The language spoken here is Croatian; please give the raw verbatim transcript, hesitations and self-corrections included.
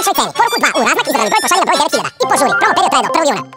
višoj ceni. Poruku dva u razmak izabrali broj pošaljemo broj devet hiljada. I požuri. Promo period traje do prvog juna.